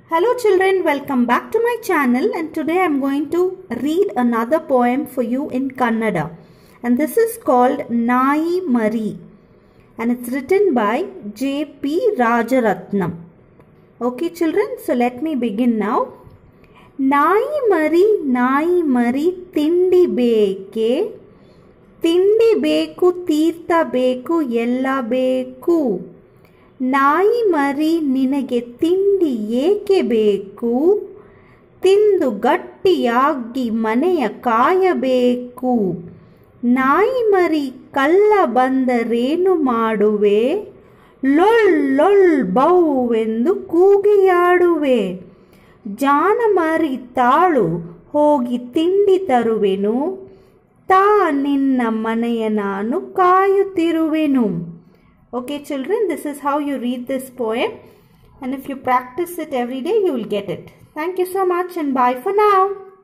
Hello children, welcome back to my channel, and today I am going to read another poem for you in Kannada, and this is called Nai Mari and it's written by J.P. Rajaratnam. Okay children, so let me begin now. Nai Mari tindi beke, ತಿಂಡಿ ಬೇಕು ತೀರ್ಥ ಬೇಕು ಎಲ್ಲ ಬೇಕು. ನಾಯಿ ಮರಿ ನಿನಗೆ ತಿಂಡಿ ಏಕೆ ಬೇಕು? ತಿಂದು ಗಟ್ಟಿಯಾಗಿ ಮನೆಯ ಕಾಯಬೇಕು. ನಾಯಿ ಮರಿ ಕಳ್ಳ ಬಂದರೇನು ಮಾಡುವೆ? ಲೊಳ್ ಲೊಳ್ ಬೌ ಎಂದು ಕೂಗಿಯಾಡುವೆ. ಜಾನ ಮರಿ ತಾಳು ಹೋಗಿ ತಿಂಡಿ ತರುವೆನು. ತಾ ನಿನ್ನ ಮನೆಯ ನಾನು ಕಾಯುತ್ತಿರುವೆನು. Okay children, this is how you read this poem, and if you practice it every day you will get it. Thank you so much and bye for now.